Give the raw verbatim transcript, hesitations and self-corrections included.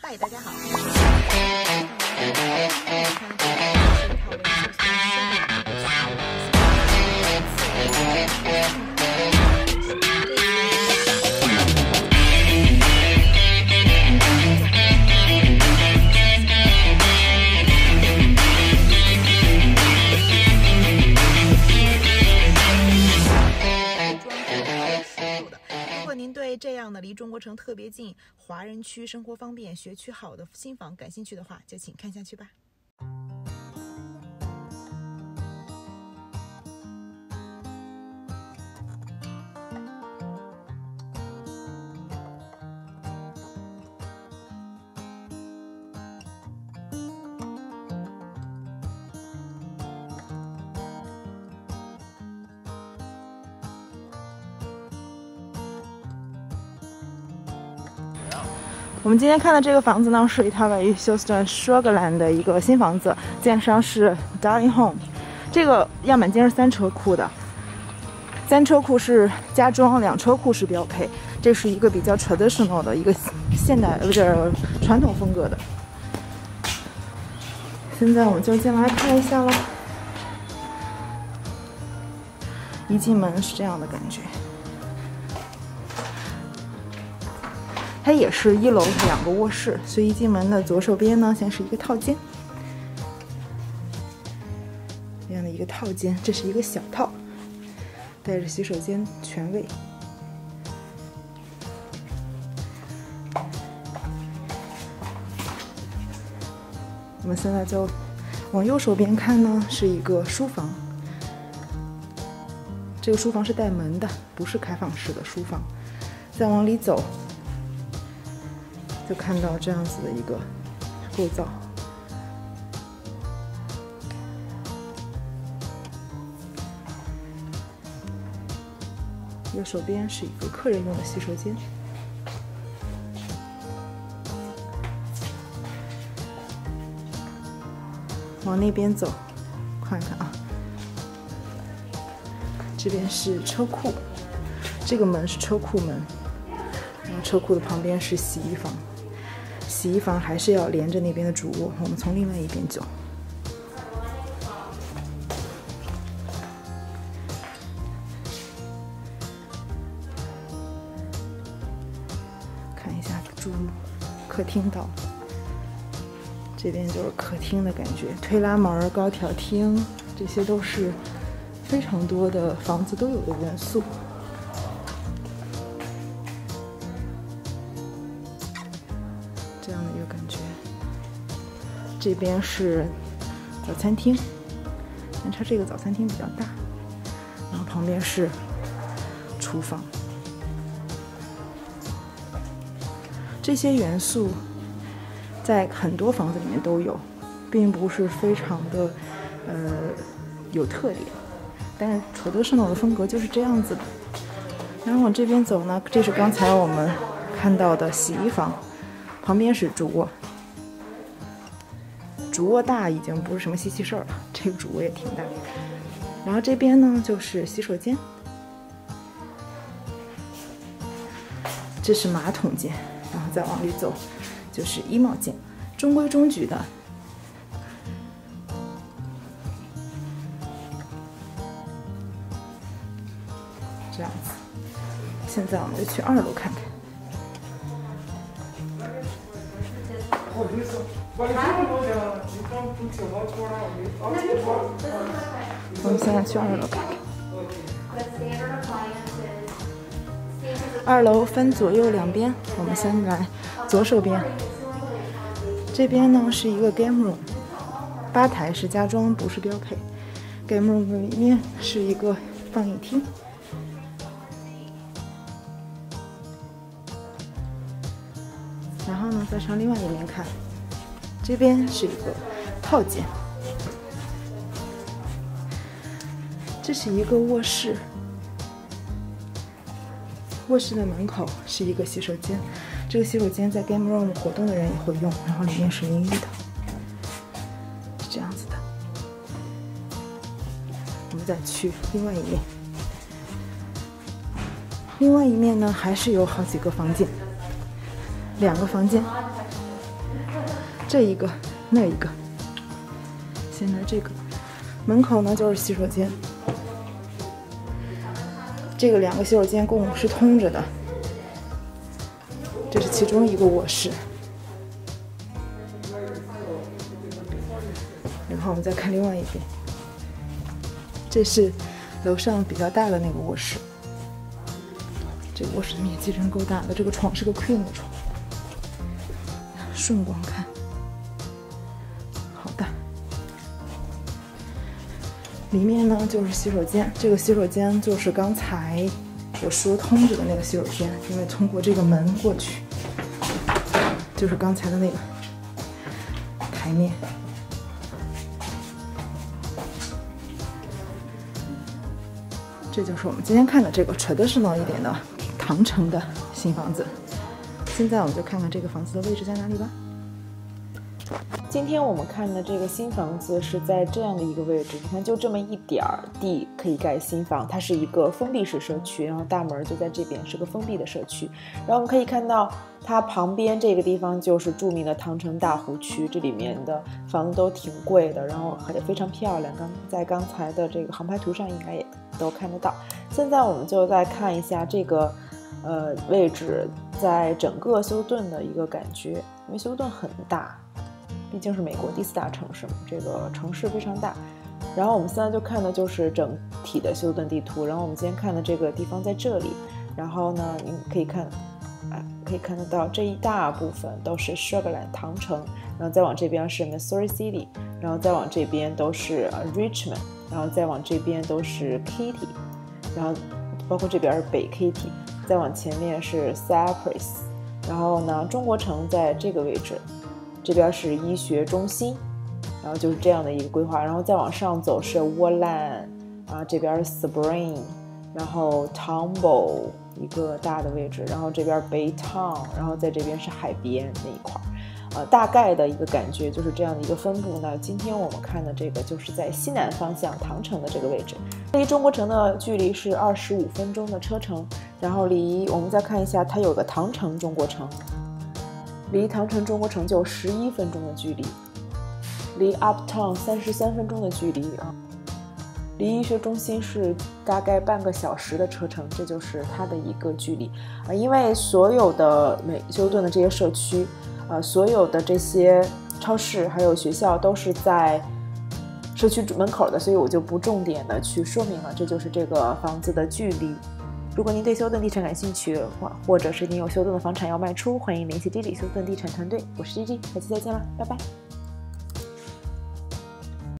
嗨，大家好。您对这样的离中国城特别近、华人区生活方便、学区好的新房感兴趣的话，就请看下去吧。我们今天看的这个房子呢，是一套位于休斯顿 Sugarland 的一个新房子，建商是 Darling Home。这个样板间是三车库的，三车库是加装，两车库是标配。这是一个比较 traditional 的一个现代，不是传统风格的。现在我们就进来看一下了。一进门是这样的感觉。它也是一楼两个卧室，所以一进门的左手边呢，先是一个套间，这样的一个套间，这是一个小套，带着洗手间全卫。我们现在就往右手边看呢，是一个书房。这个书房是带门的，不是开放式的书房。再往里走，就看到这样子的一个构造，右手边是一个客人用的洗手间，往那边走，看看啊，这边是车库，这个门是车库门，然后车库的旁边是洗衣房。洗衣房还是要连着那边的主卧，我们从另外一边走。看一下主客厅到，这边就是客厅的感觉，推拉门、高挑厅，这些都是非常多的房子都有的元素。这样的一个感觉，这边是早餐厅，但它这个早餐厅比较大，然后旁边是厨房。这些元素在很多房子里面都有，并不是非常的呃有特点，但是traditional的风格就是这样子的。然后往这边走呢，这是刚才我们看到的洗衣房。旁边是主卧，主卧大已经不是什么稀奇事儿了，这个主卧也挺大。然后这边呢就是洗手间，这是马桶间，然后再往里走就是衣帽间，中规中矩的。这样子，现在我们就去二楼看看。我们现在去二楼看看。二楼分左右两边，我们先来左手边。这边呢是一个 game room， 吧台是加装，不是标配。game room 里面是一个放映厅。然后呢，再上另外一面看。这边是一个套间，这是一个卧室，卧室的门口是一个洗手间，这个洗手间在 game room 活动的人也会用，然后里面是淋浴的，是这样子的。我们再去另外一面，另外一面呢还是有好几个房间，两个房间。 这一个那一个。现在这个门口呢就是洗手间，这个两个洗手间共是通着的，这是其中一个卧室。然后我们再看另外一边，这是楼上比较大的那个卧室。这个卧室的面积真够大的，这个床是个 queen 的床，顺光看，好大。里面呢就是洗手间，这个洗手间就是刚才我说通着的那个洗手间，因为通过这个门过去，就是刚才的那个台面。这就是我们今天看的这个 traditional 一点的唐城的新房子。现在我们就看看这个房子的位置在哪里吧。今天我们看的这个新房子是在这样的一个位置，你看就这么一点儿地可以盖新房，它是一个封闭式社区，然后大门就在这边，是个封闭的社区。然后我们可以看到它旁边这个地方就是著名的唐城大湖区，这里面的房子都挺贵的，然后也非常漂亮，刚在刚才的这个航拍图上应该也都看得到。现在我们就再看一下这个呃位置在整个休斯顿的一个感觉，因为休斯顿很大，毕竟是美国第四大城市嘛，这个城市非常大。然后我们现在就看的就是整体的休斯顿地图，然后我们今天看的这个地方在这里，然后呢你可以看啊，可以看得到这一大部分都是 Sugarland 唐城，然后再往这边是 Missouri City， 然后再往这边都是 Richmond， 然后再往这边都是 Katy， 然后包括这边是北 Katy， 再往前面是 Cypress， 然后呢中国城在这个位置，这边是医学中心，然后就是这样的一个规划，然后再往上走是 Woodland， 啊这边是 Spring， 然后 Tomball 一个大的位置，然后这边 Baytown， 然后在这边是海边那一块，呃大概的一个感觉就是这样的一个分布。那今天我们看的这个就是在西南方向唐城的这个位置，离中国城的距离是二十五分钟的车程，然后离我们再看一下它有个唐城中国城，离唐城中国城就十一分钟的距离，离 Uptown 三十三分钟的距离啊，离医学中心是大概半个小时的车程，这就是它的一个距离啊。因为所有的美休斯顿的这些社区，呃，所有的这些超市还有学校都是在社区门口的，所以我就不重点的去说明了。这就是这个房子的距离。如果您对休斯顿地产感兴趣，或或者是您有休斯顿的房产要卖出，欢迎联系 Gigi 休斯顿地产团队。我是 Gigi， 下期再见了，拜拜。